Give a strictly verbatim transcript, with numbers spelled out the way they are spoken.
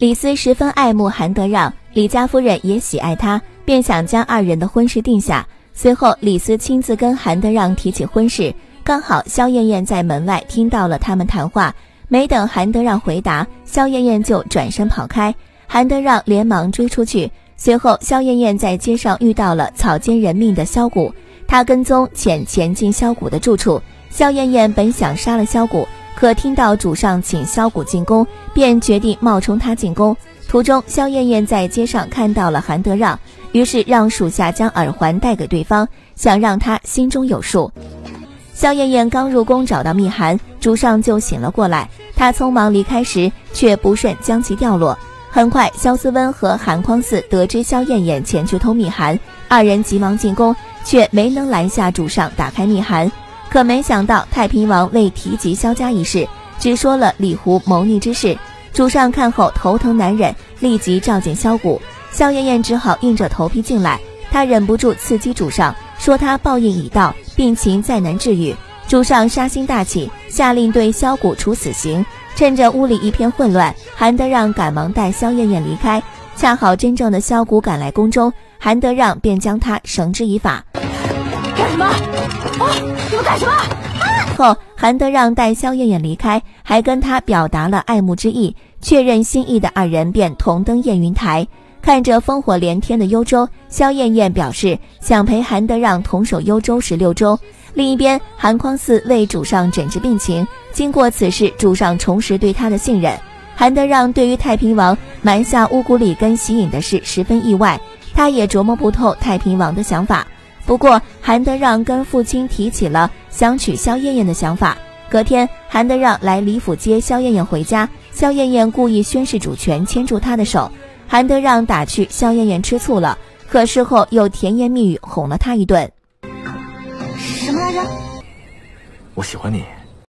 李斯十分爱慕韩德让，李家夫人也喜爱他，便想将二人的婚事定下。随后李斯亲自跟韩德让提起婚事，刚好萧燕燕在门外听到了他们谈话，没等韩德让回答，萧燕燕就转身跑开，韩德让连忙追出去。随后萧燕燕在街上遇到了草菅人命的萧谷，他跟踪潜前进萧谷的住处。萧燕燕本想杀了萧谷，可听到主上请萧谷进宫，便决定冒充他进宫。途中萧燕燕在街上看到了韩德让，于是让属下将耳环带给对方，想让他心中有数。萧燕燕刚入宫找到密函，主上就醒了过来，他匆忙离开时却不慎将其掉落。很快萧思温和韩匡嗣得知萧燕燕前去偷密函，二人急忙进宫，却没能拦下主上打开密函。可没想到太平王未提及萧家一事，只说了李胡谋逆之事。主上看后头疼难忍，立即召见萧谷。萧燕燕只好硬着头皮进来，他忍不住刺激主上，说他报应已到，病情再难治愈。主上杀心大起，下令对萧谷处死刑。趁着屋里一片混乱，韩德让赶忙带萧燕燕离开，恰好真正的萧谷赶来宫中，韩德让便将他绳之以法。 干什么？啊！你们干什么？ 后韩德让带萧燕燕离开，还跟他表达了爱慕之意，确认心意的二人便同登燕云台。看着烽火连天的幽州，萧燕燕表示想陪韩德让同守幽州十六州。另一边，韩匡嗣为主上诊治病情，经过此事，主上重拾对他的信任。韩德让对于太平王瞒下乌古里跟喜隐的事十分意外，他也琢磨不透太平王的想法。不过韩德让跟父亲提起了想娶萧燕燕的想法。隔天，韩德让来李府接萧燕燕回家，萧燕燕故意宣示主权，牵住他的手。韩德让打趣萧燕燕吃醋了，可事后又甜言蜜语哄了他一顿。 什么来着？ 我喜欢你。